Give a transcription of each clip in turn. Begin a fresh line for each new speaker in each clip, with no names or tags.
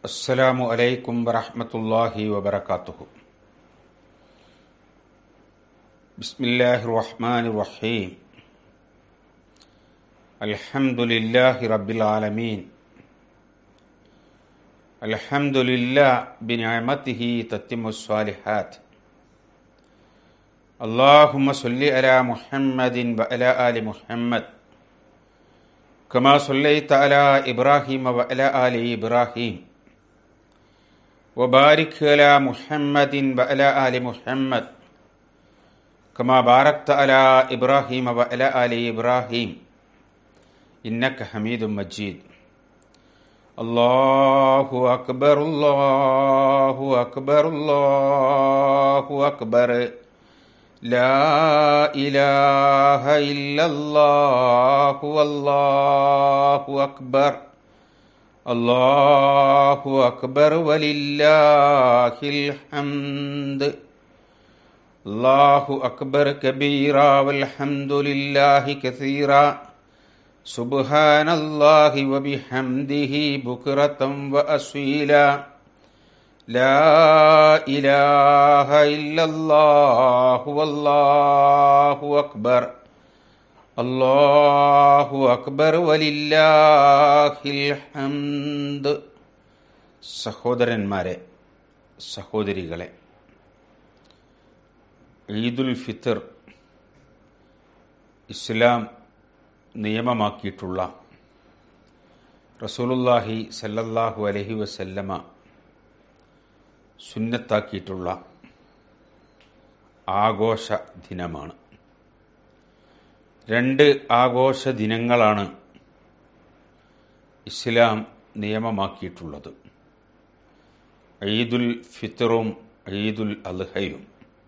അസ്സലാമു അലൈക്കും വറഹ്മത്തുള്ളാഹി വബറകാതുഹു. ബിസ്മില്ലാഹിർ റഹ്മാനിർ റഹീം. അൽഹംദുലില്ലാഹി റബ്ബിൽ ആലമീൻ. അൽഹംദുലില്ലാഹി ബിനിഅമതിഹി തത്തിമ്മുസ് സ്വാലിഹാത്ത്. അല്ലാഹുമ്മ സ്വല്ലി അലാ മുഹമ്മദിൻ വഅലാ ആലി മുഹമ്മദ് കമാ സ്വല്ലൈത അലാ ഇബ്രാഹീമ വഅലാ ആലി ഇബ്രാഹീം വബാരിക് അലാ മുഹമ്മദിൻ വഅലാ ആലി മുഹമ്മദ് കമാ ബാരക്ത അലാ ഇബ്രാഹീമ വഅലാ ആലി ഇബ്രാഹീം ഇന്നക ഹമീദും മജീദ്. അല്ലാഹു അക്ബർ അല്ലാഹു അക്ബർ അല്ലാഹു അക്ബർ. ലാ ഇലാഹ ഇല്ലല്ലാഹു അല്ലാഹു അക്ബർ. അല്ലാഹു അക്ബർ വലില്ലാഹിൽ ഹംദ്. അല്ലാഹു അക്ബർ കബീറ വൽഹംദുലില്ലാഹി കസീറ. സുബ്ഹാനല്ലാഹി വബിഹംദിഹി ബുക്റതൻ വഅസീല. ലാ ഇലാഹ ഇല്ലല്ലാഹു വല്ലാഹു അക്ബർ. അല്ലാഹു അക്ബർ വലില്ലാഹിൽ ഹംദ്. സഹോദരന്മാരെ, സഹോദരികളെ, ഈദുൽ ഫിത്ർ ഇസ്ലാം നിയമമാക്കിയിട്ടുള്ള, റസൂലുള്ളാഹി സല്ലല്ലാഹു അലൈഹി വസല്ലമ സുന്നത്താക്കിയിട്ടുള്ള ആഘോഷ ദിനമാണ്. രണ്ട് ആഘോഷ ദിനങ്ങളാണ് ഇസ്ലാം നിയമമാക്കിയിട്ടുള്ളത്: ഈദുൽ ഫിത്റും ഈദുൽ അദ്ഹയും.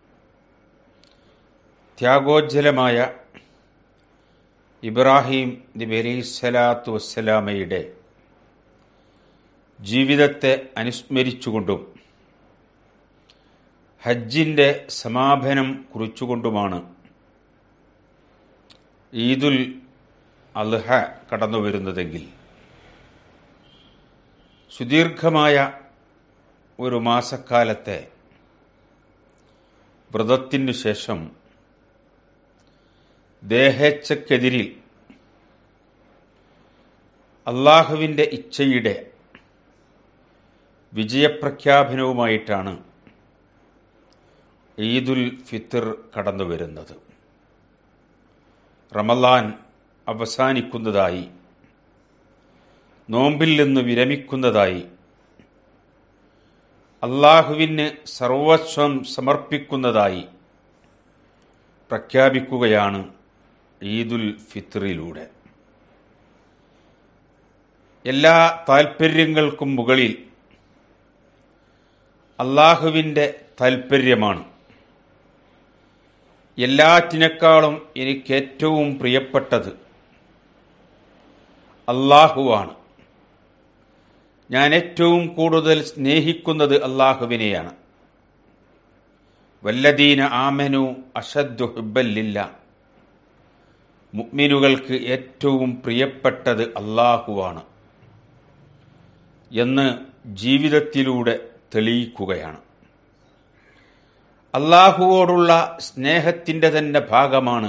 ത്യാഗോജ്ജലമായ ഇബ്രാഹിം നബി അലൈഹിസ്സലാത്തു വസ്സലാമയുടെ ജീവിതത്തെ അനുസ്മരിച്ചുകൊണ്ടും ഹജ്ജിൻ്റെ സമാപനം കുറിച്ചുകൊണ്ടുമാണ് ഈദുൽ അദ്ഹ കടന്നു വരുന്നതെങ്കിൽ, സുദീർഘമായ ഒരു മാസക്കാലത്തെ വ്രതത്തിനു ശേഷം ദേഹേച്ഛക്കെതിരിൽ അള്ളാഹുവിൻ്റെ ഇച്ഛയുടെ വിജയപ്രഖ്യാപനവുമായിട്ടാണ് ഈദുൽ ഫിത്ർ കടന്നു വരുന്നത്. റമളാൻ അവസാനിക്കുന്നതായി, നോമ്പിൽ നിന്ന് വിരമിക്കുന്നതായി, അള്ളാഹുവിന് സർവസ്വം സമർപ്പിക്കുന്നതായി പ്രഖ്യാപിക്കുകയാണ് ഈദുൽ ഫിത്റിലൂടെ. എല്ലാ താൽപ്പര്യങ്ങൾക്കും മുകളിൽ അള്ളാഹുവിൻ്റെ താൽപ്പര്യമാണ്. എല്ലാറ്റിനേക്കാളും എനിക്ക് ഏറ്റവും പ്രിയപ്പെട്ടത് അള്ളാഹുവാണ്. ഞാൻ ഏറ്റവും കൂടുതൽ സ്നേഹിക്കുന്നത് അള്ളാഹുവിനെയാണ്. വല്ലദീന ആമനു അശദ്ദു ഹുബ്ബൻ ലില്ലാഹ്. മുഅ്മിനുകൾക്ക് ഏറ്റവും പ്രിയപ്പെട്ടത് അള്ളാഹുവാണ് എന്ന് ജീവിതത്തിലൂടെ തെളിയിക്കുകയാണ്. അള്ളാഹുവോടുള്ള സ്നേഹത്തിൻ്റെ തന്നെ ഭാഗമാണ്,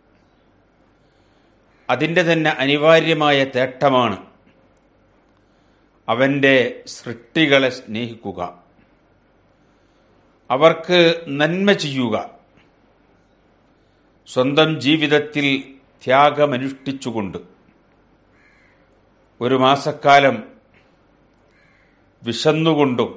അതിൻ്റെ തന്നെ അനിവാര്യമായ തേട്ടമാണ് അവൻ്റെ സൃഷ്ടികളെ സ്നേഹിക്കുക, അവർക്ക് നന്മ ചെയ്യുക, സ്വന്തം ജീവിതത്തിൽ ത്യാഗമനുഷ്ഠിച്ചുകൊണ്ട് ഒരു മാസക്കാലം വിശന്നുകൊണ്ടും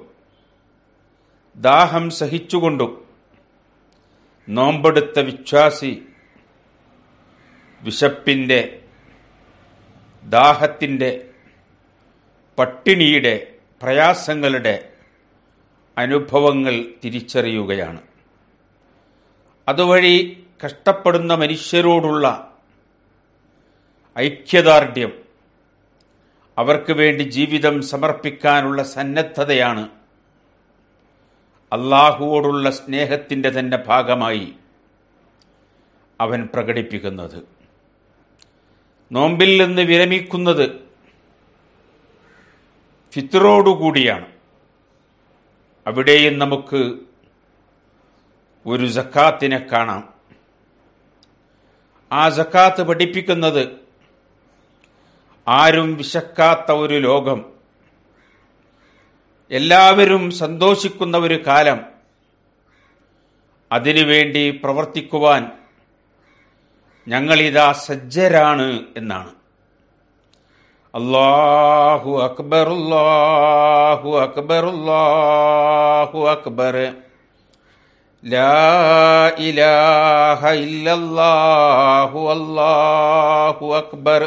ദാഹം സഹിച്ചുകൊണ്ടും നോമ്പെടുത്ത വിശ്വാസി വിശപ്പിൻ്റെ, ദാഹത്തിൻ്റെ, പട്ടിണിയുടെ, പ്രയാസങ്ങളുടെ അനുഭവങ്ങൾ തിരിച്ചറിയുകയാണ്. അതുവഴി കഷ്ടപ്പെടുന്ന മനുഷ്യരോടുള്ള ഐക്യദാർഢ്യം, അവർക്ക് വേണ്ടി ജീവിതം സമർപ്പിക്കാനുള്ള സന്നദ്ധതയാണ് അള്ളാഹുവോടുള്ള സ്നേഹത്തിൻ്റെ തന്നെ ഭാഗമായി അവൻ പ്രകടിപ്പിക്കുന്നത്. നോമ്പിൽ നിന്ന് വിരമിക്കുന്നത് ഫിത്റോടുകൂടിയാണ്. അവിടെയും നമുക്ക് ഒരു സക്കാത്തിനെ കാണാം. ആ സക്കാത്ത് പഠിപ്പിക്കുന്നത് ആരും വിശക്കാത്ത ഒരു ലോകം, എല്ലാവരും സന്തോഷിക്കുന്ന ഒരു കാലം, അതിനുവേണ്ടി പ്രവർത്തിക്കുവാൻ ഞങ്ങളിതാ സജ്ജരാണ് എന്നാണ്. അല്ലാഹു അക്ബർ, അല്ലാഹു അക്ബർ, അല്ലാഹു അക്ബർ, ലാ ഇലാഹ ഇല്ലല്ലാഹു, അല്ലാഹു അക്ബർ,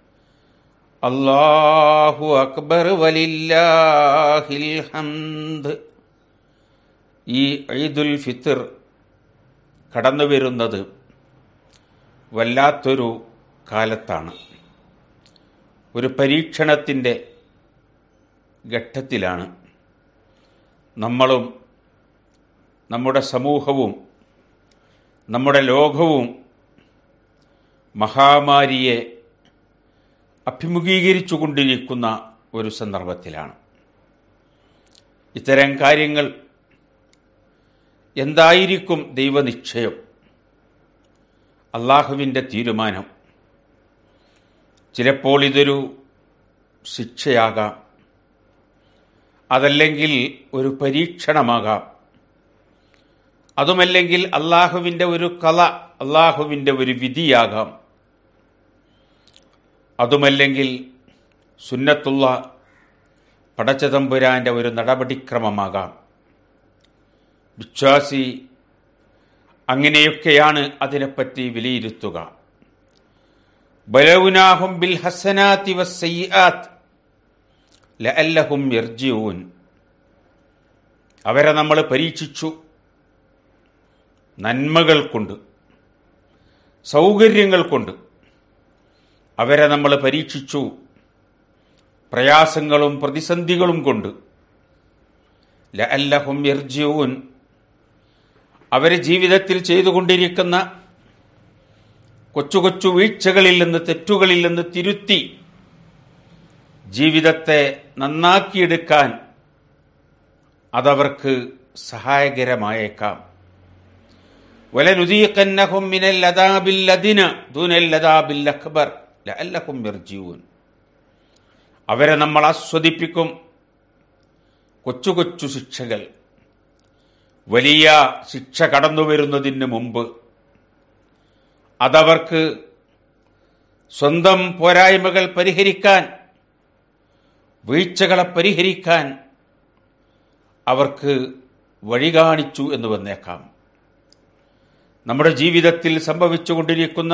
അല്ലാഹു അക്ബർ വലില്ലാഹിൽ ഹംദ്. ഈ ഈദുൽ ഫിത്ർ കടന്നു വരുന്നത് വല്ലാത്തൊരു കാലത്താണ്. ഒരു പരീക്ഷണത്തിൻ്റെ ഘട്ടത്തിലാണ് നമ്മളും നമ്മുടെ സമൂഹവും നമ്മുടെ ലോകവും മഹാമാരിയെ അഭിമുഖീകരിച്ചു കൊണ്ടിരിക്കുന്ന ഒരു സന്ദർഭത്തിലാണ്. ഇത്തരം കാര്യങ്ങൾ എന്തായിരിക്കും ദൈവനിശ്ചയം, അള്ളാഹുവിൻ്റെ തീരുമാനം? ചിലപ്പോൾ ഇതൊരു ശിക്ഷയാകാം, അതല്ലെങ്കിൽ ഒരു പരീക്ഷണമാകാം, അതുമല്ലെങ്കിൽ അള്ളാഹുവിൻ്റെ ഒരു കല, അള്ളാഹുവിൻ്റെ ഒരു വിധിയാകാം, അതുമല്ലെങ്കിൽ സുന്നത്തുള്ള പടച്ചതമ്പുരാൻ്റെ ഒരു നടപടിക്രമമാകാം. വിശ്വാസി അങ്ങനെയൊക്കെയാണ് അതിനെപ്പറ്റി വിലയിരുത്തുക. ബലൗനാഹും ബിൽ ഹസനാതി വസ്സയ്യിആത്ത് ലഅല്ലഹും യർജിഊൻ. അവരെ നമ്മൾ പരീക്ഷിച്ചു നന്മകൾ കൊണ്ട്, സൗകര്യങ്ങൾ കൊണ്ട്. അവരെ നമ്മൾ പരീക്ഷിച്ചു പ്രയാസങ്ങളും പ്രതിസന്ധികളും കൊണ്ട്. ലഅല്ലഹും യർജിഊൻ. അവർ ജീവിതത്തിൽ ചെയ്തുകൊണ്ടിരിക്കുന്ന കൊച്ചു കൊച്ചു വീഴ്ചകളിൽ നിന്ന്, തെറ്റുകളിൽ നിന്ന് തിരുത്തി ജീവിതത്തെ നന്നാക്കിയെടുക്കാൻ അതവർക്ക് സഹായകരമായേക്കാം. വലനുദീഖന്നഹും മിനൽ അദാബിൽ ലദിന ദൂനൽ അദാബിൽ അക്ബർ ലഅല്ലഹും യർജിഊൻ. അവരെ നമ്മൾ ആസ്വദിപ്പിക്കും കൊച്ചു കൊച്ചു ശിക്ഷകൾ. വലിയ ശിക്ഷ കടന്നു വരുന്നതിന് മുമ്പ് അതവർക്ക് സ്വന്തം പോരായ്മകൾ പരിഹരിക്കാൻ, വീഴ്ചകളെ പരിഹരിക്കാൻ അവർക്ക് വഴി കാണിച്ചു എന്ന് വന്നേക്കാം. നമ്മുടെ ജീവിതത്തിൽ സംഭവിച്ചുകൊണ്ടിരിക്കുന്ന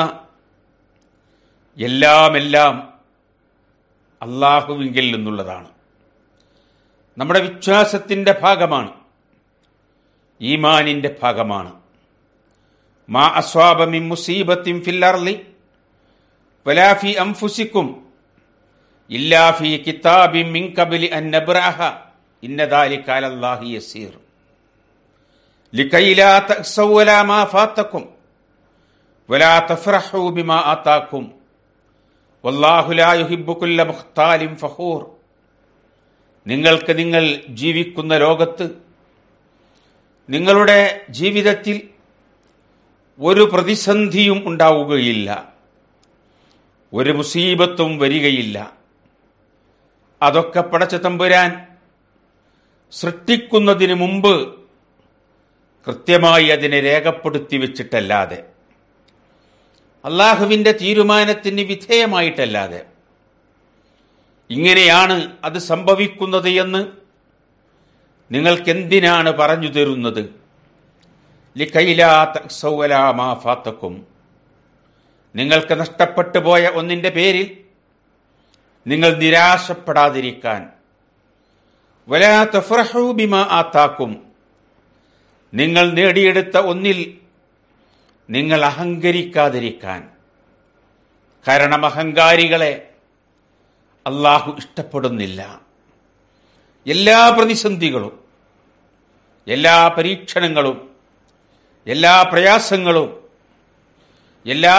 എല്ലാം അല്ലാഹുവിങ്കിൽ നിന്നുള്ളതാണ്. നമ്മുടെ വിശ്വാസത്തിൻ്റെ ഭാഗമാണ്, ഈമാനിൻ്റെ ഭാഗമാണ്. മാ അസ്വാബ മിൻ മുസീബത്തിൻ ഫിൽ അർളി വലാ ഫി അൻഫുസികും ഇല്ലാ ഫീ കിതാബിൻ മിൻ ഖബ്ലി അൻ നബ്റഅഹ ഇന്ന ദാലിക അലല്ലാഹി യസീർ ലികൈ ലാ തഅസൗ വലാ മാ ഫാതകും വലാ തഫറഹു ബിമാ ആതാകും വല്ലാഹു ലാ യുഹിബ്ബു കുല്ല മുഖ്താലിൻ ഫഖൂർ. നിങ്ങൾക്ക് നിങ്ങൾ ജീവിക്കുന്ന ലോകത്ത് നിങ്ങളുടെ ജീവിതത്തിൽ ഒരു പ്രതിസന്ധിയും ഉണ്ടാവുകയില്ല, ഒരു മുസീബത്തും വരികയില്ല. അതൊക്കെ പടച്ച തമ്പുരാൻ സൃഷ്ടിക്കുന്നതിന് മുമ്പ് കൃത്യമായി അതിനെ രേഖപ്പെടുത്തി വെച്ചിട്ടല്ലാതെ, അള്ളാഹുവിൻ്റെ തീരുമാനത്തിന് വിധേയമായിട്ടല്ലാതെ ഇങ്ങനെയാണ് അത് സംഭവിക്കുന്നത് എന്ന് നിങ്ങൾക്കെന്തിനാണ് പറഞ്ഞു തരുന്നത്? ലികൈലാ തഅസൗ വലാ മാ ഫാതകും. നിങ്ങൾക്ക് നഷ്ടപ്പെട്ടു പോയ ഒന്നിൻ്റെ പേരിൽ നിങ്ങൾ നിരാശപ്പെടാതിരിക്കാൻ. വലാ തഫറഹു ബിമാ ആതാകും. നിങ്ങൾ നേടിയെടുത്ത ഒന്നിൽ നിങ്ങൾ അഹങ്കരിക്കാതിരിക്കാൻ. കാരണം അഹങ്കാരികളെ അല്ലാഹു ഇഷ്ടപ്പെടുന്നില്ല. എല്ലാ പ്രതിസന്ധികളും, എല്ലാ പരീക്ഷണങ്ങളും, എല്ലാ പ്രയാസങ്ങളും, എല്ലാ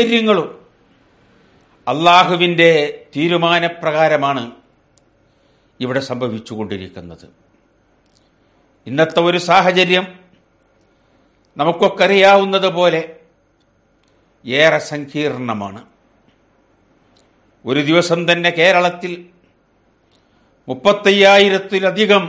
സൗകര്യങ്ങളും അല്ലാഹുവിൻ്റെ തീരുമാനപ്രകാരമാണ്. ഇവിടെ സംഭവിച്ചുകൊണ്ടിരിക്കുന്നത്. ഇന്നത്തെ ഒരു സാഹചര്യം നമുക്കൊക്കെ അറിയാവുന്നതുപോലെ ഏറെ സങ്കീർണമാണ്. ഒരു ദിവസം തന്നെ കേരളത്തിൽ 35,000-ത്തിലധികം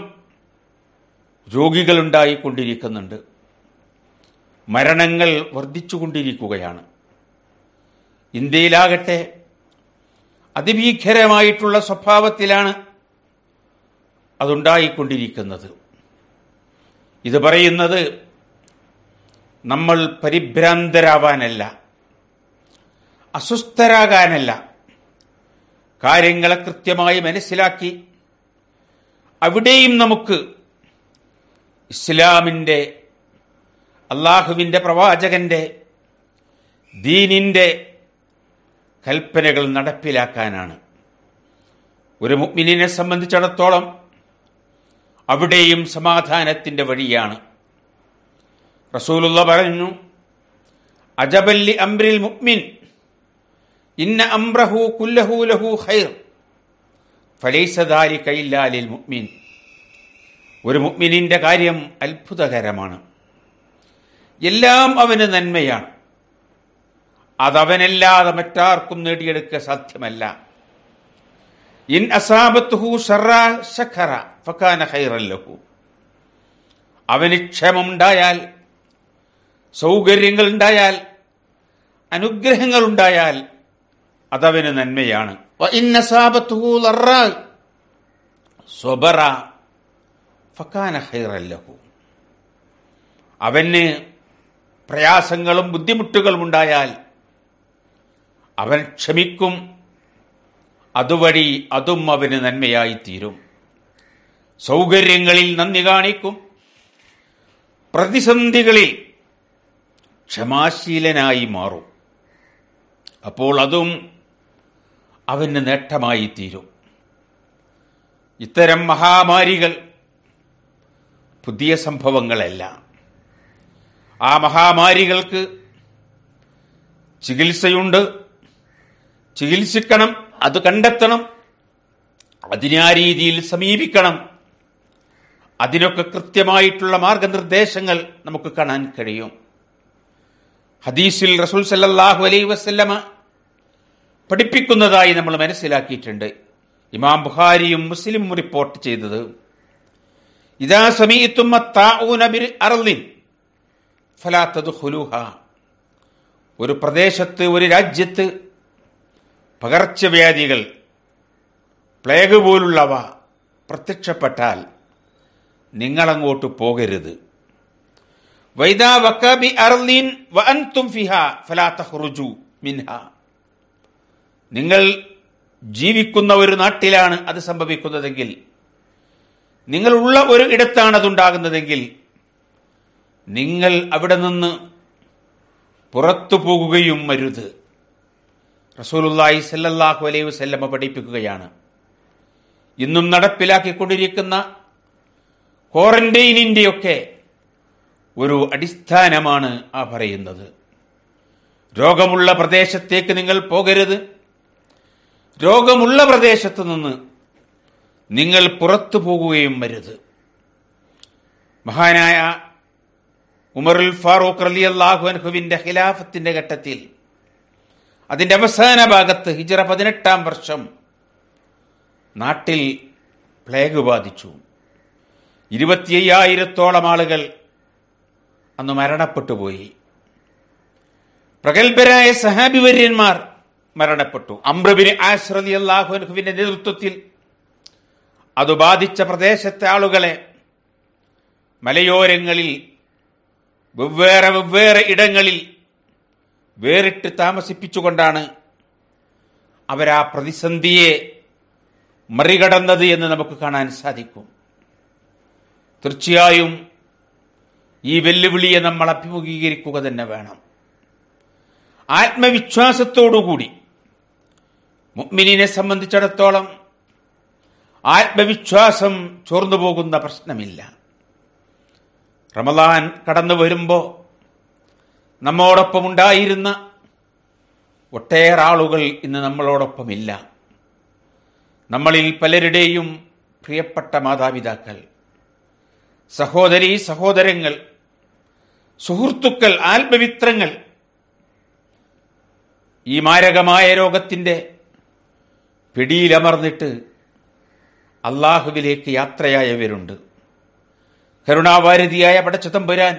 രോഗികളുണ്ടായിക്കൊണ്ടിരിക്കുന്നുണ്ട്. മരണങ്ങൾ വർദ്ധിച്ചുകൊണ്ടിരിക്കുകയാണ്. ഇന്ത്യയിലാകട്ടെ അതിഭീകരമായിട്ടുള്ള സ്വഭാവത്തിലാണ് അതുണ്ടായിക്കൊണ്ടിരിക്കുന്നത്. ഇത് പറയുന്നത് നമ്മൾ പരിഭ്രാന്തരാവാനല്ല, അസ്വസ്ഥരാകാനല്ല, കാര്യങ്ങളെ കൃത്യമായി മനസ്സിലാക്കി അവിടെയും നമുക്ക് ഇസ്ലാമിൻ്റെ, അള്ളാഹുവിൻ്റെ പ്രവാചകന്റെ, ദീനിൻ്റെ കൽപ്പനകൾ നടപ്പിലാക്കാനാണ്. ഒരു മുഅ്മിനീനെ സംബന്ധിച്ചിടത്തോളം അവിടെയും സമാധാനത്തിൻ്റെ വഴിയാണ്. റസൂലുള്ളാഹി പറഞ്ഞു, അജബല്ലി അംറിൽ മുഅ്മിൻ ഇന്ന അംറഹു കുല്ലഹു ലഹു ഖൈർ ഫലൈസ ദാലിക ഇല്ലാ ലിൽ മുഅ്മിൻ. ഒരു മുഅ്മിനിന്റെ കാര്യം അത്ഭുതകരമാണ്, എല്ലാം അവന് നന്മയാണ്, അതവനല്ലാതെ മറ്റാർക്കും നേടിയെടുക്കാൻ സാധ്യമല്ല. ഇൻ അസാബത്തുഹു ശർറ ശഖറ ഫകാന ഖൈറൻ ലഹു. അവന് ക്ഷേമമുണ്ടായാൽ, സൗകര്യങ്ങളുണ്ടായാൽ, അനുഗ്രഹങ്ങളുണ്ടായാൽ അതവന് നന്മയാണ്. വ ഇൻ അസാബത്തുഹു ലറ സ്വബറ ഫകാന ഖൈറൻ ലഹു. അവന് പ്രയാസങ്ങളും ബുദ്ധിമുട്ടുകളും ഉണ്ടായാൽ അവൻ ക്ഷമിക്കും, അതുവഴി അതും അവന് നന്മയായിത്തീരും. സൗകര്യങ്ങളിൽ നന്ദി കാണിക്കും, പ്രതിസന്ധികളിൽ ക്ഷമാശീലനായി മാറും. അപ്പോൾ അതും അവന് നേട്ടമായി തീരും. ഇത്തരം മഹാമാരികൾ പുതിയ സംഭവങ്ങളല്ല. ആ മഹാമാരികൾക്ക് ചികിത്സയുണ്ട്, ചികിത്സിക്കണം, അത് കണ്ടെത്തണം, അതിനെ ആ രീതിയിൽ സമീപിക്കണം. അതിനൊക്കെ കൃത്യമായിട്ടുള്ള മാർഗനിർദ്ദേശങ്ങൾ നമുക്ക് കാണാൻ കഴിയും. ഹദീസിൽ റസൂൽ സല്ലല്ലാഹു അലൈഹി വസല്ലമ പഠിപ്പിക്കുന്നതായി നമ്മൾ മനസ്സിലാക്കിയിട്ടുണ്ട്. ഇമാം ബുഖാരിയും മുസ്ലിമും റിപ്പോർട്ട് ചെയ്തത്, ഇദാ സമീഅതും അത്താഊന ബിൽ അർളിൻ ഫലാ തദ്ഖുലൂഹാ. ഒരു പ്രദേശത്ത്, ഒരു രാജ്യത്ത് പകർച്ചവ്യാധികൾ, പ്ലേഗ് പോലുള്ളവ പ്രത്യക്ഷപ്പെട്ടാൽ നിങ്ങളങ്ങോട്ട് പോകരുത്. വൈദാ വഖഅ ബി അർളിൻ വഅൻതും ഫിഹാ ഫലാ തഖ്റുജു മിൻഹാ. നിങ്ങൾ ജീവിക്കുന്ന ഒരു നാട്ടിലാണ് അത് സംഭവിക്കുന്നതെങ്കിൽ, നിങ്ങളുള്ള ഒരു ഇടത്താണ് അതുണ്ടാകുന്നതെങ്കിൽ, നിങ്ങൾ അവിടെ നിന്ന് പുറത്തു പോകുകയും അരുത്. റസൂലുള്ളാഹി സ്വല്ലല്ലാഹു അലൈഹി വസല്ലമ പഠിപ്പിക്കുകയാണ്. ഇന്നും നടപ്പിലാക്കിക്കൊണ്ടിരിക്കുന്ന ക്വാറന്റൈനിൻ്റെയൊക്കെ ഒരു അടിസ്ഥാനമാണ് ആ പറയുന്നത്. രോഗമുള്ള പ്രദേശത്തേക്ക് നിങ്ങൾ പോകരുത്, രോഗമുള്ള പ്രദേശത്ത് നിന്ന് നിങ്ങൾ പുറത്തു പോകുകയും അരുത്. മഹാനായ ഉമറുൽ ഫാറൂഖ് റളിയല്ലാഹു അൻഹുവിന്റെ ഖിലാഫത്തിന്റെ ഘട്ടത്തിൽ, അതിന്റെ അവസാന ഭാഗത്ത് ഹിജ്റ 18-ാം വർഷം നാട്ടിൽ പ്ലേഗ് ബാധിച്ചു. 25,000-ത്തോളം ആളുകൾ അന്ന് മരണപ്പെട്ടുപോയി. പ്രഗത്ഭരായ സഹാബിവര്യന്മാർ മരണപ്പെട്ടു. അംർ ബിൻ ആസ് റളിയല്ലാഹു അൻഹുവിന്റെ നേതൃത്വത്തിൽ അത് ബാധിച്ച പ്രദേശത്തെ ആളുകളെ മലയോരങ്ങളിൽ വെവ്വേറെ ഇടങ്ങളിൽ വേറിട്ട് താമസിപ്പിച്ചുകൊണ്ടാണ് അവരാ പ്രതിസന്ധിയെ മറികടന്നത് എന്ന് നമുക്ക് കാണാൻ സാധിക്കും. തീർച്ചയായും ഈ വെല്ലുവിളിയെ നമ്മൾ അഭിമുഖീകരിക്കുക തന്നെ വേണം. ആത്മവിശ്വാസത്തോടുകൂടി മുഅ്മിനീനെ സംബന്ധിച്ചിടത്തോളം ആത്മവിശ്വാസം ചോർന്നു പോകുന്ന പ്രശ്നമില്ല. റമളാൻ കടന്നു വരുമ്പോൾ നമ്മോടൊപ്പം ഉണ്ടായിരുന്ന ഒട്ടേറെ ആളുകൾ ഇന്ന് നമ്മളോടൊപ്പമില്ല. നമ്മളിൽ പലരുടെയും പ്രിയപ്പെട്ട മാതാപിതാക്കൾ, സഹോദരീ സഹോദരങ്ങൾ, സുഹൃത്തുക്കൾ, ആത്മമിത്രങ്ങൾ, ഈ മാരകമായ രോഗത്തിൻ്റെ പിടിയിലമർന്നിട്ട് അള്ളാഹുവിലേക്ക് യാത്രയായവരുണ്ട്. കരുണാവാരിധിയായ പടച്ചതമ്പുരാൻ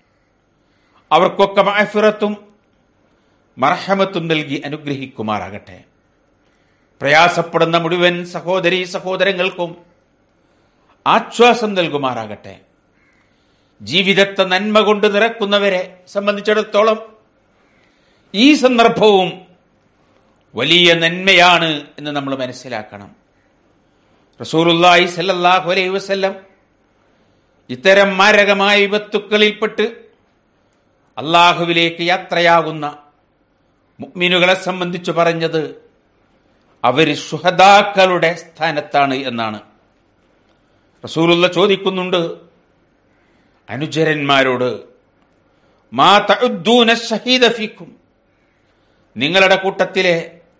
അവർക്കൊക്കെ മഅ്ഫിറത്തും മർഹമത്തും നൽകി അനുഗ്രഹിക്കുമാറാകട്ടെ. പ്രയാസപ്പെടുന്ന മുഴുവൻ സഹോദരീ സഹോദരങ്ങൾക്കും ആശ്വാസം നൽകുമാറാകട്ടെ. ജീവിതത്തെ നന്മ കൊണ്ട് നിറക്കുന്നവരെ സംബന്ധിച്ചിടത്തോളം ഈ സന്ദർഭവും വലിയ നന്മയാണ് എന്ന് നമ്മൾ മനസ്സിലാക്കണം. റസൂലുള്ളാഹി സ്വല്ലല്ലാഹു അലൈഹി വസല്ലം ഇത്തരം മാരകമായ വിപത്തുക്കളിൽപ്പെട്ട് അള്ളാഹുവിലേക്ക് യാത്രയാകുന്ന മുഅ്മിനുകളെ സംബന്ധിച്ച് പറഞ്ഞത് അവർ ശുഹദാക്കളുടെ സ്ഥാനത്താണ് എന്നാണ്. റസൂലുള്ള ചോദിക്കുന്നുണ്ട് അനുചരന്മാരോട്, മാ തഉദ്ദൂന ശഹീദ ഫീക്കും, നിങ്ങളുടെ കൂട്ടത്തിലെ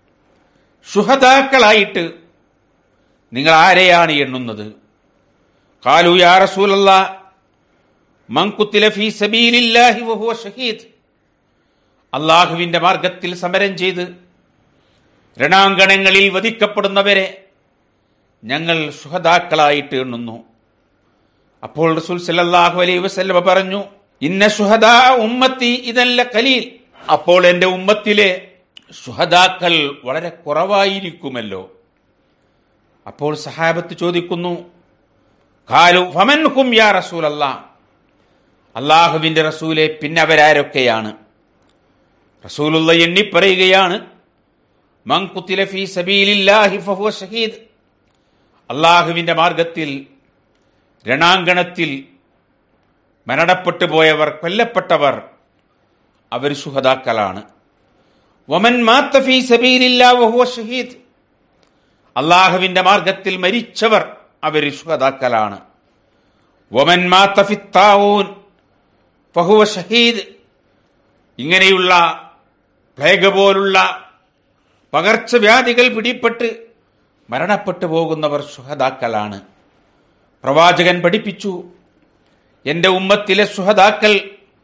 ശുഹദാക്കളായിട്ട് നിങ്ങൾ ആരെയാണ് എണ്ണുന്നത്? ഖാലൂ യാ റസൂലല്ലാഹ് മൻ ഖുതില ഫീ സബീലില്ലാഹി വഹുവ ഷഹീദ്, അള്ളാഹുവിന്റെ മാർഗത്തിൽ സമരം ചെയ്ത് രണാങ്കണങ്ങളിൽ വധിക്കപ്പെടുന്നവരെ ഞങ്ങൾ ശുഹദാക്കളായിട്ട് എണ്ണുന്നു. അപ്പോൾ റസൂൽ സല്ലല്ലാഹു അലൈഹി വസല്ലം പറഞ്ഞു, ഇന്ന ശുഹദാ ഉമ്മത്തി ഇദൻ ലഖലീൽ, അപ്പോൾ എൻ്റെ ഉമ്മത്തിലെ ശുഹദാക്കൾ വളരെ കുറവായിരിക്കുമല്ലോ. അപ്പോൾ സഹാബത്ത് ചോദിക്കുന്നു, ഖാലു ഫമൻ ഹും യാ റസൂലല്ലാഹ്, അള്ളാഹുവിന്റെ റസൂലെ പിന്നെ അവരാരൊക്കെയാണ്? റസൂലുള്ള എണ്ണി പറയുകയാണ്, മൻ ഖുതില ഫീ സബീലില്ലാഹി ഫഹുവ ഷഹീദ്, അള്ളാഹുവിന്റെ മാർഗത്തിൽ രണാങ്കണത്തിൽ മരണപ്പെട്ടു പോയവർ, കൊല്ലപ്പെട്ടവർ, അവർ ശുഹദാക്കളാണ്. വമൻ മാത ഫീ സബീലില്ലാഹി വഹുവ ഷഹീദ്, അള്ളാഹുവിന്റെ മാർഗത്തിൽ മരിച്ചവർ അവർ ശുഹദാക്കളാണ്. വമൻ മാത ഫി താഊൻ ഫഹുവ ഷഹീദ്, ഇങ്ങനെയുള്ള പ്ലേഗ് പോലുള്ള പകർച്ചവ്യാധികൾ പിടിപെട്ട് മരണപ്പെട്ടു പോകുന്നവർ ശുഹദാക്കളാണ്. പ്രവാചകൻ പഠിപ്പിച്ചു, എൻ്റെ ഉമ്മത്തിലെ ശുഹദാക്കൾ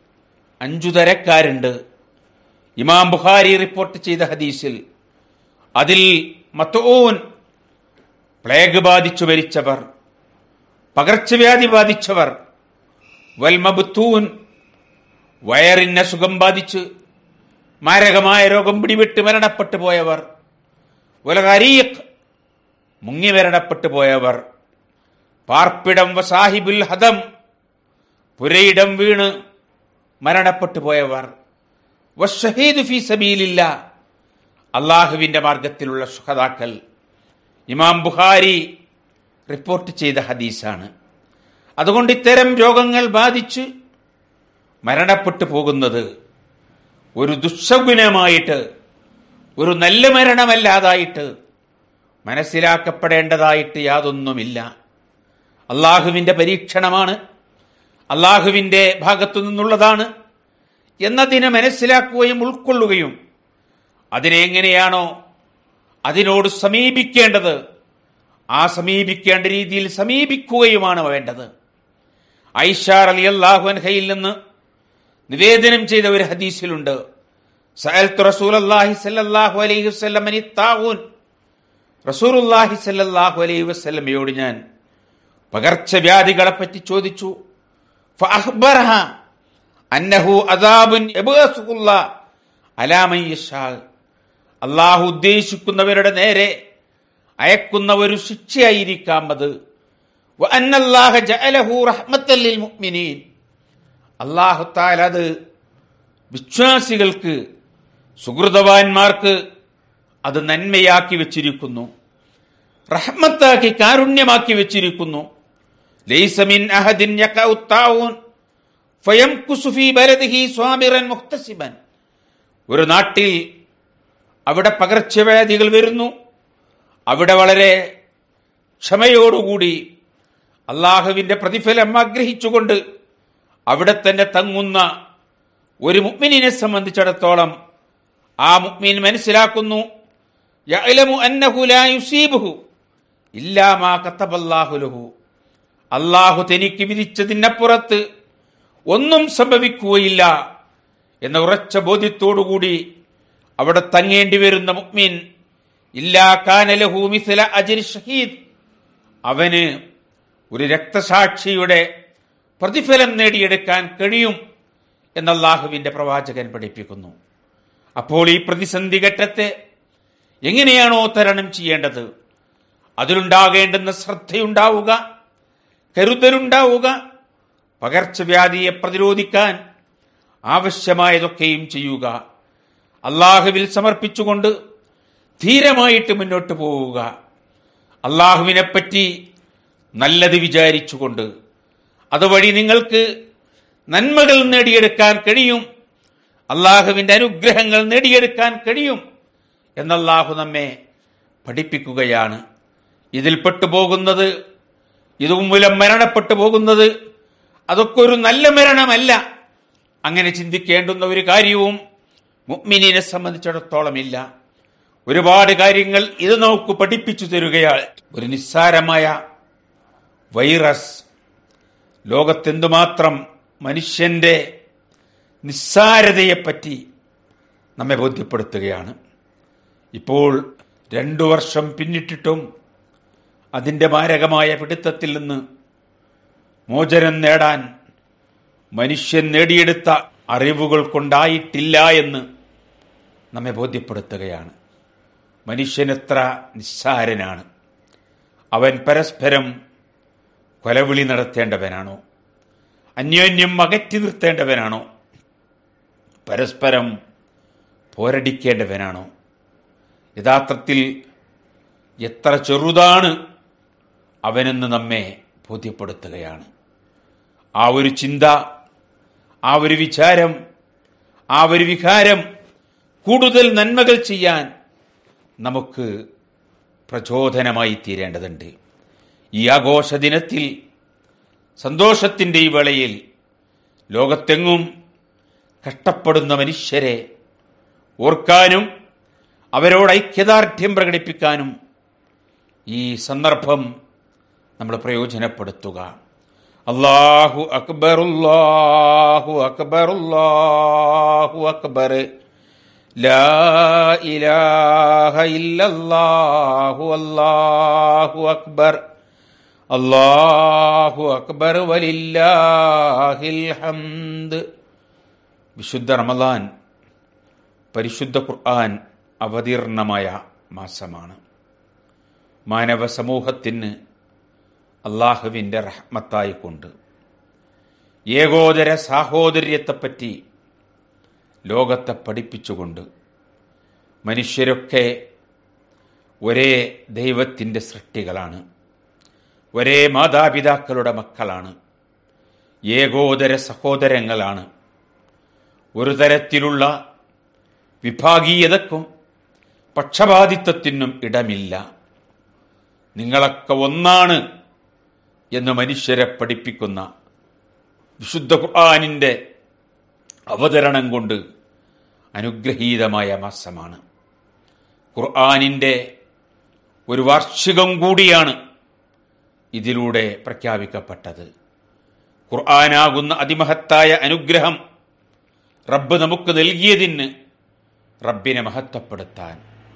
5 തരക്കാരുണ്ട്. ഇമാം ബുഖാരി റിപ്പോർട്ട് ചെയ്ത ഹദീസിൽ അതിൽ മത്ഊൻ, പ്ലേഗ് ബാധിച്ചു മരിച്ചവർ, പകർച്ചവ്യാധി ബാധിച്ചവർ, വൽ മബ്തൂൻ, വയറിന് അസുഖം ബാധിച്ച് മാരകമായ രോഗം പിടിപെട്ട് മരണപ്പെട്ടു പോയവർ, വൽ ഗരീഖ്, മുങ്ങി മരണപ്പെട്ടു പോയവർ, പാർപ്പിടം വസാഹിബുൽ ഹദം, പുരയിടം വീണ് മരണപ്പെട്ടു പോയവർ, വശഹീദ് ഫീ സബീലില്ലാ, അള്ളാഹുവിന്റെ മാർഗത്തിലുള്ള ശുഹദാക്കൾ. ഇമാം ബുഖാരി റിപ്പോർട്ട് ചെയ്ത ഹദീസാണ്. അതുകൊണ്ട് ഇത്തരം രോഗങ്ങൾ ബാധിച്ച് മരണപ്പെട്ടു പോകുന്നത് ഒരു ദുശ്ശകുനമായിട്ട്, ഒരു നല്ല മരണമല്ലാതായിട്ട് മനസ്സിലാക്കപ്പെടേണ്ടതായിട്ട് യാതൊന്നുമില്ല. അള്ളാഹുവിന്റെ പരീക്ഷണമാണ്, അള്ളാഹുവിന്റെ ഭാഗത്തു നിന്നുള്ളതാണ് എന്നതിനെ മനസ്സിലാക്കുകയും ഉൾക്കൊള്ളുകയും അതിനെ എങ്ങനെയാണോ അതിനോട് സമീപിക്കേണ്ടത് ആ സമീപിക്കേണ്ട രീതിയിൽ സമീപിക്കുകയുമാണ് വേണ്ടത്. ആയിഷ റളിയല്ലാഹു അൻഹയിൽ നിന്ന് നിവേദനം ചെയ്ത ഒരു ഹദീസിലുണ്ട്, സഅൽതു റസൂലല്ലാഹി സ്വല്ലല്ലാഹു അലൈഹി വസല്ലം അനി താഊൻ, റസൂലുള്ളാഹി സ്വല്ലല്ലാഹു അലൈഹി വസല്ലമയോട് ഞാൻ പകർച്ചവ്യാധികളെ പറ്റി ചോദിച്ചു. ഫഅഖ്ബറഹ അന്നഹു അദാബുൻ യബ്അസുല്ലാഹ് അലാ മൻ യശാ, അല്ലാഹു ഉദ്ദേശിക്കുന്നവരുടെ നേരെ അയക്കുന്ന ഒരു ശിക്ഷയായിരിക്കാം അത്. വഅന്നല്ലാഹ ജഅലഹു റഹ്മത്തൽ ലിൽ മുഅ്മിനീൻ, അല്ലാഹു തആല അത് വിശ്വാസികൾക്ക്, സുഹൃതവാന്മാർക്ക് അത് നന്മയാക്കി വെച്ചിരിക്കുന്നു, റഹ്മത്താക്കി, കാരുണ്യമാക്കി വെച്ചിരിക്കുന്നു. ലൈസ മിൻ അഹദിൻ യഖഉ താഊൻ ഫയംകുസു ഫീ ബലദിഹി സ്വാബിറൻ മുഹ്തസിബൻ, ഒരു നാട്ടിൽ അവിടെ പകർച്ചവ്യാധികൾ വരുന്നു, അവിടെ വളരെ ക്ഷമയോടുകൂടി അള്ളാഹുവിന്റെ പ്രതിഫലം ആഗ്രഹിച്ചുകൊണ്ട് അവിടെ തന്നെ തങ്ങുന്ന ഒരു മുഅ്മിനിനെ സംബന്ധിച്ചിടത്തോളം ആ മുഅ്മിൻ മനസ്സിലാക്കുന്നു, യഅലമു അന്നഹു ലാ യുസീബുഹു ഇല്ലാ മാ കതബല്ലാഹു ലഹു, അള്ളാഹു തനിക്ക് വിധിച്ചതിനപ്പുറത്ത് ഒന്നും സംഭവിക്കുകയില്ല എന്ന ഉറച്ച ബോധ്യത്തോടുകൂടി അവിടെ തങ്ങേണ്ടി വരുന്ന മുഅ്മിൻ ഇല്ലാ കാന ലഹു മിസ്ല അജ്രി ഷഹീദ്, അവന് ഒരു രക്തസാക്ഷിയുടെ പ്രതിഫലം നേടിയെടുക്കാൻ കഴിയും എന്ന് അല്ലാഹുവിന്റെ പ്രവാചകൻ പഠിപ്പിക്കുന്നു. അപ്പോൾ ഈ പ്രതിസന്ധി ഘട്ടത്തെ എങ്ങനെയാണോ തരണം ചെയ്യേണ്ടത്, അതിലുണ്ടാകേണ്ടുന്ന ശ്രദ്ധയുണ്ടാവുക, കരുതലുണ്ടാവുക, പകർച്ചവ്യാധിയെ പ്രതിരോധിക്കാൻ ആവശ്യമായതൊക്കെയും ചെയ്യുക, അള്ളാഹുവിൽ സമർപ്പിച്ചുകൊണ്ട് ധീരമായിട്ട് മുന്നോട്ട് പോവുക, അള്ളാഹുവിനെപ്പറ്റി നല്ലത് വിചാരിച്ചുകൊണ്ട് അതുവഴി നിങ്ങൾക്ക് നന്മകൾ നേടിയെടുക്കാൻ കഴിയും, അള്ളാഹുവിന്റെ അനുഗ്രഹങ്ങൾ നേടിയെടുക്കാൻ കഴിയും എന്നല്ലാഹു നമ്മെ പഠിപ്പിക്കുകയാണ്. ഇതിൽ പെട്ടുപോകുന്നത്, ഇതുമൂലം മരണപ്പെട്ടു പോകുന്നത് അതൊക്കെ ഒരു നല്ല മരണമല്ല. അങ്ങനെ ചിന്തിക്കേണ്ടുന്ന ഒരു കാര്യവും മുഅ്മിനീനെ സംബന്ധിച്ചിടത്തോളം ഇല്ല. ഒരുപാട് കാര്യങ്ങൾ ഇത് നമുക്ക് പഠിപ്പിച്ചു തരികയാണ്. ഒരു നിസ്സാരമായ വൈറസ് ലോകത്തെന്തുമാത്രം മനുഷ്യന്റെ നിസ്സാരതയെപ്പറ്റി നമ്മെ ബോധ്യപ്പെടുത്തുകയാണ്. ഇപ്പോൾ 2 വർഷം പിന്നിട്ടിട്ടും അതിൻ്റെ മാരകമായ പിടുത്തത്തിൽ നിന്ന് മോചനം നേടാൻ മനുഷ്യൻ നേടിയെടുത്ത അറിവുകൾ കൊണ്ടായിട്ടില്ല എന്ന് നമ്മെ ബോധ്യപ്പെടുത്തുകയാണ്. മനുഷ്യൻ എത്ര നിസ്സാരനാണ്. അവൻ പരസ്പരം കൊലവിളി നടത്തേണ്ടവനാണോ, അന്യോന്യം അകറ്റി നിർത്തേണ്ടവനാണോ, പരസ്പരം പോരടിക്കേണ്ടവനാണോ? യഥാർത്ഥത്തിൽ എത്ര ചെറുതാണ് അവനെന്ന് നമ്മെ ബോധ്യപ്പെടുത്തുകയാണ്. ആ ഒരു ചിന്ത, ആ ഒരു വിചാരം, ആ ഒരു വികാരം കൂടുതൽ നന്മകൾ ചെയ്യാൻ നമുക്ക് പ്രചോദനമായി തീരേണ്ടതുണ്ട്. ഈ ആഘോഷ ദിനത്തിൽ, സന്തോഷത്തിൻ്റെ ഈ വേളയിൽ ലോകത്തെങ്ങും കഷ്ടപ്പെടുന്ന മനുഷ്യരെ ഓർക്കാനും അവരോട് ഐക്യദാർഢ്യം പ്രകടിപ്പിക്കാനും ഈ സന്ദർഭം നമ്മൾ പ്രയോജനപ്പെടുത്തുക. അല്ലാഹു അക്ബർ, അല്ലാഹു അക്ബർ, അല്ലാഹു അക്ബർ, ലാ ഇലാഹ ഇല്ലല്ലാഹു, അല്ലാഹു അക്ബർ, അല്ലാഹു അക്ബർ വലില്ലാഹിൽ ഹംദ്. വിശുദ്ധ റമളാൻ, പരിശുദ്ധ ഖുർആൻ അവതീർണമായ മാസമാണ്. മാനവ സമൂഹത്തിന് അള്ളാഹുവിൻ്റെ റഹ്മത്തായിക്കൊണ്ട് ഏകോദര സാഹോദര്യത്തെപ്പറ്റി ലോകത്തെ പഠിപ്പിച്ചുകൊണ്ട് മനുഷ്യരൊക്കെ ഒരേ ദൈവത്തിൻ്റെ സൃഷ്ടികളാണ്, ഒരേ മാതാപിതാക്കളുടെ മക്കളാണ്, ഏകോദര സഹോദരങ്ങളാണ്. ഒരു തരത്തിലുള്ള വിഭാഗീയതക്കും പക്ഷപാതിത്വത്തിനും ഇടമില്ല. നിങ്ങളൊക്കെ ഒന്നാണ് എന്ന് മനുഷ്യരെ പഠിപ്പിക്കുന്ന വിശുദ്ധ ഖുർആനിൻ്റെ അവതരണം കൊണ്ട് അനുഗ്രഹീതമായ മാസമാണ്. ഖുർആനിൻ്റെ ഒരു വാർഷികം കൂടിയാണ് ഇതിലൂടെ പ്രഖ്യാപിക്കപ്പെട്ടത്. ഖുർആനാകുന്ന അതിമഹത്തായ അനുഗ്രഹം റബ്ബ് നമുക്ക് നൽകിയതിന് റബ്ബിനെ മഹത്വപ്പെടുത്താൻ,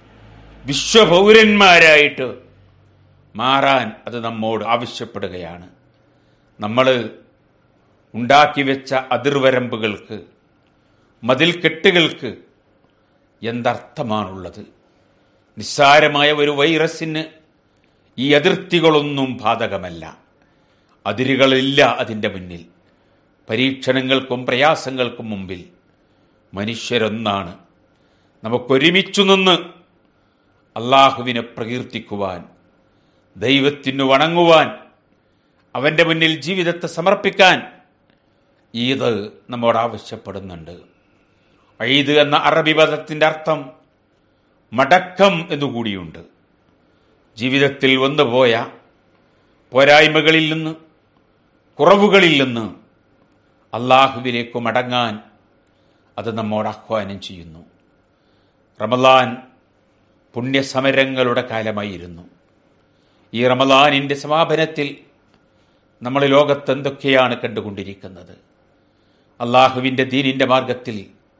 വിശ്വപൗരന്മാരായിട്ട് മാറാൻ അത് നമ്മോട് ആവശ്യപ്പെടുകയാണ്. നമ്മൾ ഉണ്ടാക്കി വെച്ച അതിർവരമ്പുകൾക്ക്, മതിൽക്കെട്ടുകൾക്ക് എന്തർത്ഥമാണുള്ളത്? നിസ്സാരമായ ഒരു വൈറസിന് ഈ അതിർത്തികളൊന്നും ബാധകമല്ല. അതിരുകളില്ല അതിൻ്റെ മുന്നിൽ. പരീക്ഷണങ്ങൾക്കും പ്രയാസങ്ങൾക്കും മുമ്പിൽ മനുഷ്യരൊന്നാണ്. നമുക്കൊരുമിച്ചു നിന്ന് അള്ളാഹുവിനെ പ്രകീർത്തിക്കുവാൻ, ദൈവത്തിനു വണങ്ങുവാൻ, അവൻ്റെ മുന്നിൽ ജീവിതത്തെ സമർപ്പിക്കാൻ ഈദ് നമ്മോട് ആവശ്യപ്പെടുന്നുണ്ട്. ഈദ് എന്ന അറബി പദത്തിൻ്റെ അർത്ഥം മടക്കം എന്നുകൂടിയുണ്ട്. ജീവിതത്തിൽ വന്നുപോയ പോരായ്മകളിൽ നിന്ന്, കുറവുകളിൽ നിന്ന് അള്ളാഹുവിലേക്ക് മടങ്ങാൻ അത് നമ്മോട് ആഹ്വാനം ചെയ്യുന്നു. റമളാൻ പുണ്യസമരങ്ങളുടെ കാലമായിരുന്നു. ഈ റമളാനിന്റെ സമാപനത്തിൽ നമ്മൾ ലോകത്ത് എന്തൊക്കെയാണ് കണ്ടുകൊണ്ടിരിക്കുന്നത്? അള്ളാഹുവിൻ്റെ ദീനിന്റെ മാർഗത്തിൽ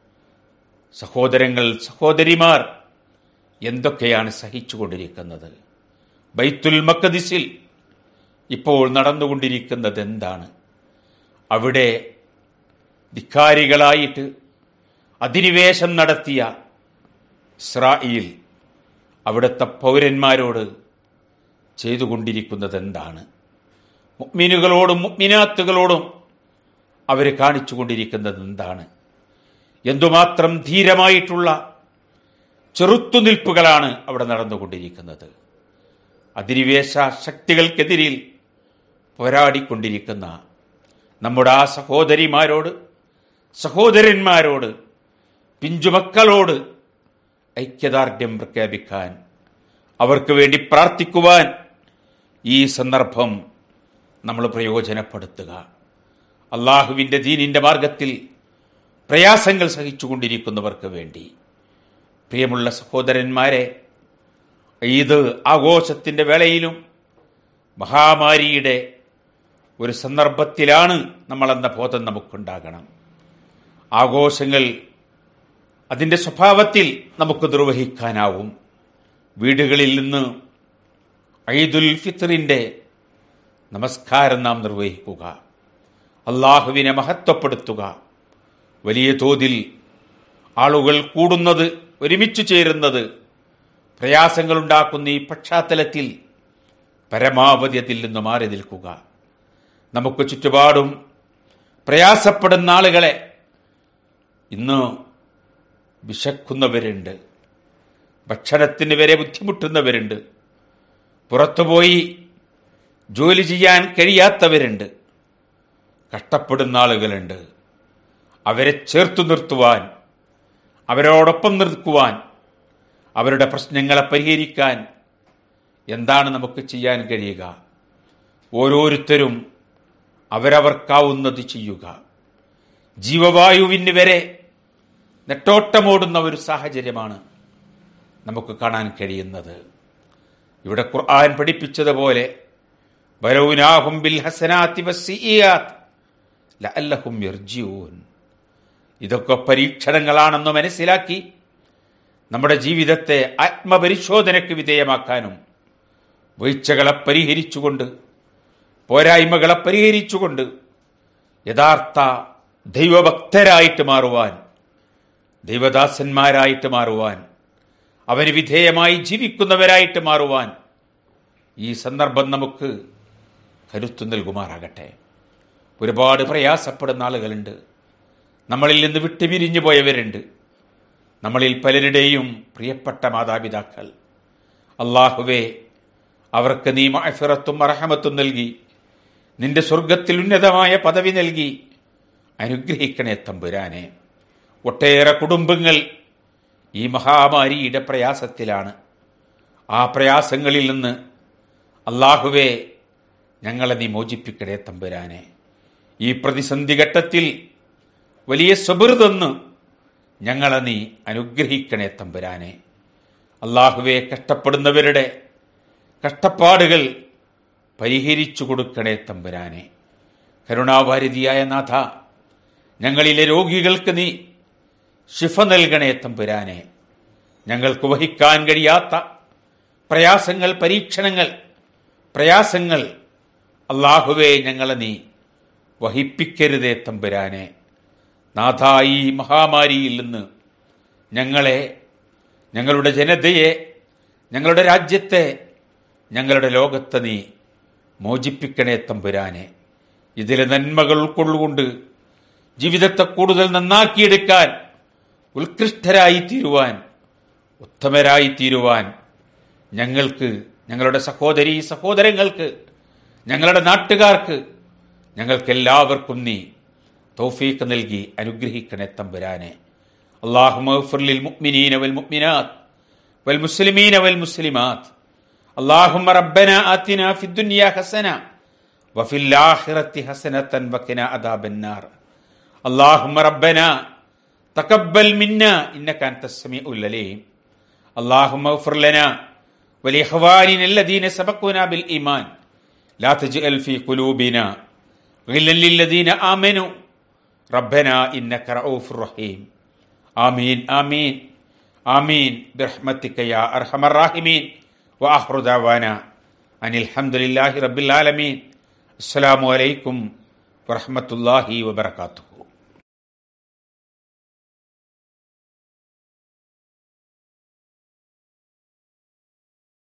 സഹോദരങ്ങൾ, സഹോദരിമാർ എന്തൊക്കെയാണ് സഹിച്ചുകൊണ്ടിരിക്കുന്നത്? ബൈത്തുൽ മഖ്ദിസിൽ ഇപ്പോൾ നടന്നുകൊണ്ടിരിക്കുന്നത് എന്താണ്? അവിടെ ധിക്കാരികളായിട്ട് അധിനിവേശം നടത്തിയ ഇസ്രായേൽ അവിടുത്തെ പൗരന്മാരോട് ചെയ്തുകൊണ്ടിരിക്കുന്നത് എന്താണ്? മുഅ്മിനുകളോടും മുഅ്മിനാത്തുകളോടും അവർ കാണിച്ചു കൊണ്ടിരിക്കുന്നത് എന്താണ്? എന്തുമാത്രം ധീരമായിട്ടുള്ള ചെറുത്തുനിൽപ്പുകളാണ് അവിടെ നടന്നുകൊണ്ടിരിക്കുന്നത്. അധിനിവേശ ശക്തികൾക്കെതിരിൽ പോരാടിക്കൊണ്ടിരിക്കുന്ന നമ്മുടെ ആ സഹോദരിമാരോട്, സഹോദരന്മാരോട്, പിഞ്ചുമക്കളോട് ഐക്യദാർഢ്യം പ്രഖ്യാപിക്കാൻ, അവർക്ക് വേണ്ടി പ്രാർത്ഥിക്കുവാൻ ഈ സന്ദർഭം നമ്മൾ പ്രയോജനപ്പെടുത്തുക. അള്ളാഹുവിൻ്റെ ദീനിന്റെ മാർഗത്തിൽ പ്രയാസങ്ങൾ സഹിച്ചുകൊണ്ടിരിക്കുന്നവർക്ക് വേണ്ടി. പ്രിയമുള്ള സഹോദരന്മാരെ, ഈദ് ആഘോഷത്തിൻ്റെ വേളയിലും മഹാമാരിയുടെ ഒരു സന്ദർഭത്തിലാണ് നമ്മളെന്ന ബോധം നമുക്കുണ്ടാകണം. ആഘോഷങ്ങൾ അതിൻ്റെ സ്വഭാവത്തിൽ നമുക്ക് നിർവഹിക്കാനാവും. വീടുകളിൽ നിന്ന് ഈദുൽ ഫിത്റിൻ്റെ നമസ്കാരം നാം നിർവഹിക്കുക, അള്ളാഹുവിനെ മഹത്വപ്പെടുത്തുക. വലിയ തോതിൽ ആളുകൾ കൂടുന്നത്, ഒരുമിച്ച് ചേരുന്നത് പ്രയാസങ്ങളുണ്ടാക്കുന്ന ഈ പശ്ചാത്തലത്തിൽ പരമാവധി അതിൽ നിന്ന് മാറി നിൽക്കുക. നമുക്ക് ചുറ്റുപാടും പ്രയാസപ്പെടുന്ന ആളുകളെ, ഇന്ന് വിശക്കുന്നവരുണ്ട്, ഭക്ഷണത്തിന് വരെ ബുദ്ധിമുട്ടുന്നവരുണ്ട്, പുറത്തുപോയി ജോലി ചെയ്യാൻ കഴിയാത്തവരുണ്ട്, കഷ്ടപ്പെടുന്ന ആളുകളുണ്ട്. അവരെ ചേർത്തു നിർത്തുവാൻ, അവരോടൊപ്പം നിൽക്കുവാൻ, അവരുടെ പ്രശ്നങ്ങളെ പരിഹരിക്കാൻ എന്താണ് നമുക്ക് ചെയ്യാൻ കഴിയുക? ഓരോരുത്തരും അവരവർക്കാവുന്നത് ചെയ്യുക. ജീവവായുവിന് വരെ നെട്ടോട്ടമോടുന്ന ഒരു സാഹചര്യമാണ് നമുക്ക് കാണാൻ കഴിയുന്നത്. ഇവിടെ ഖുർആൻ പഠിപ്പിച്ചതുപോലെ ബലൗനാഹും ബിൽ ഹസനാതി വസ്സിയ്യാത്ത് ലഅല്ലഹും യർജിഊൻ. ഇതൊക്കെ പരീക്ഷണങ്ങളാണെന്ന് മനസ്സിലാക്കി നമ്മുടെ ജീവിതത്തെ ആത്മപരിശോധനയ്ക്ക് വിധേയമാക്കാനും, വീഴ്ചകളെ പരിഹരിച്ചുകൊണ്ട്, പോരായ്മകളെ പരിഹരിച്ചുകൊണ്ട് യഥാർത്ഥ ദൈവഭക്തരായിട്ട് മാറുവാൻ, ദൈവദാസന്മാരായിട്ട് മാറുവാൻ, അവന് വിധേയമായി ജീവിക്കുന്നവരായിട്ട് മാറുവാൻ ഈ സന്ദർഭം നമുക്ക് കരുത്തു നൽകുമാറാകട്ടെ. ഒരുപാട് പ്രയാസപ്പെടുന്ന ആളുകളുണ്ട്, നമ്മളിൽ നിന്ന് വിട്ടുപിരിഞ്ഞു പോയവരുണ്ട്, നമ്മളിൽ പലരുടെയും പ്രിയപ്പെട്ട മാതാപിതാക്കൾ. അള്ളാഹുവേ, അവർക്ക് നീ മഅ്ഫിറത്തും റഹ്മത്തും നൽകി, നിന്റെ സ്വർഗത്തിൽ ഉന്നതമായ പദവി നൽകി അനുഗ്രഹിക്കണേ തമ്പുരാനെ. ഒട്ടേറെ കുടുംബങ്ങൾ ഈ മഹാമാരിയുടെ പ്രയാസത്തിലാണ്. ആ പ്രയാസങ്ങളിൽ നിന്ന് അള്ളാഹുവേ ഞങ്ങളെ നീ മോചിപ്പിക്കണേ തമ്പുരാനെ. ഈ പ്രതിസന്ധി ഘട്ടത്തിൽ വലിയ സബർ തന്ന് ഞങ്ങളെ നീ അനുഗ്രഹിക്കണേ തമ്പുരാനെ. അള്ളാഹുവേ, കഷ്ടപ്പെടുന്നവരുടെ കഷ്ടപ്പാടുകൾ പരിഹരിച്ചു കൊടുക്കണേ തമ്പുരാനെ. കരുണാവാരിധിയായ നാഥ, ഞങ്ങളിലെ രോഗികൾക്ക് നീ ശിഫ നൽകണേ തമ്പുരാനെ. ഞങ്ങൾക്ക് വഹിക്കാൻ കഴിയാത്ത പ്രയാസങ്ങൾ, പരീക്ഷണങ്ങൾ, പ്രയാസങ്ങൾ അള്ളാഹുവേ ഞങ്ങളെ നീ വഹിപ്പിക്കരുതേ തമ്പുരാനെ. നാഥ, ഈ മഹാമാരിയിൽ നിന്ന് ഞങ്ങളെ, ഞങ്ങളുടെ ജനതയെ, ഞങ്ങളുടെ രാജ്യത്തെ, ഞങ്ങളുടെ ലോകത്തെ നീ മോചിപ്പിക്കണേ തമ്പുരാനെ. ഇതിലെ നന്മകൾ ഉൾക്കൊള്ളുകൊണ്ട് ജീവിതത്തെ കൂടുതൽ നന്നാക്കിയെടുക്കാൻ, ഉത്കൃഷ്ടരായി തീരുവാൻ, ഉത്തമരായി തീരുവാൻ ഞങ്ങൾക്ക്, ഞങ്ങളുടെ സഹോദരീ സഹോദരങ്ങൾക്ക്, ഞങ്ങളുടെ നാട്ടുകാർക്ക്, ഞങ്ങൾക്കെല്ലാവർക്കും നീ തൗഫീഖ് നൽകി അനുഗ്രഹിക്കണേ തമ്പുരാനെ. അല്ലാഹുമ്മ ഗ്ഫിർ ലിൽ മുഅ്മിനീന വൽ മുഅ്മിനാത്ത് വൽ മുസ്ലിമീന വൽ മുസ്ലിമാത്ത്. അല്ലാഹുമ്മ റബ്ബനാ ആതിനാ ഫിദ് ദുനിയാ ഹസന വഫിൽ ആഖിറതി ഹസനതൻ വഖിനാ അദാബന്നാർ. അല്ലാഹുമ്മ റബ്ബനാ തഖബ്ബൽ മിന്നാ ഇന്നക അൻതസ് സമീഉൽ അലീം. അല്ലാഹുമ്മ ഗ്ഫിർ ലനാ വലിഇഖ്വാനിന അല്ലദീന സബഖൂനാ ബിൽ ഈമാൻ ലാ തജ്അൽ ഫീ ഖുലൂബിനാ ഗില്ലൻ ലില്ലദീന ആമനൂ റബ്ബനാ ഇന്നക റഊഫുർ റഹീം. ആമീൻ ആമീൻ ആമീൻ ബിറഹ്മതിക യാ അർഹമർ റഹീമീൻ. വആഖിറു ദഅവാനാ അനിൽ ഹംദുലില്ലാഹി റബ്ബിൽ ആലമീൻ. അസ്സലാമു അലൈക്കും വറഹ്മത്തുള്ളാഹി വബറകാതുഹു.